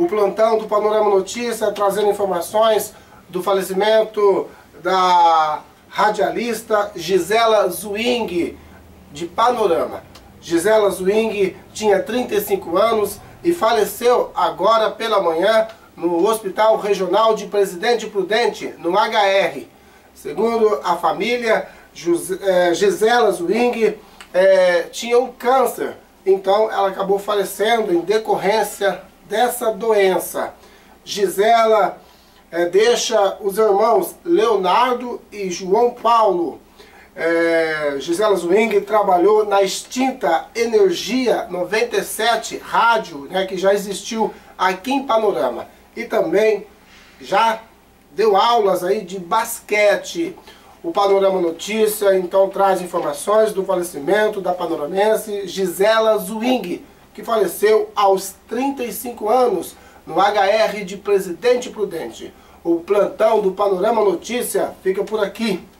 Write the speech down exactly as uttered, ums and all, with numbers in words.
plantão do Panorama Notícia, trazendo informações do falecimento da radialista Gisela Zwing, de Panorama. Gisela Zwing tinha trinta e cinco anos e faleceu agora pela manhã no Hospital Regional de Presidente Prudente, no H R. Segundo a família, Gisela Zwing é, tinha um câncer, então ela acabou falecendo em decorrência dessa doença. Gisela é, deixa os irmãos Leonardo e João Paulo. É, Gisela Zwing trabalhou na extinta Energia noventa e sete rádio, né, que já existiu aqui em Panorama, e também já deu aulas aí de basquete. O Panorama Notícia então traz informações do falecimento da panoramense Gisela Zwing, que faleceu aos trinta e cinco anos no H R de Presidente Prudente. O plantão do Panorama Notícia fica por aqui.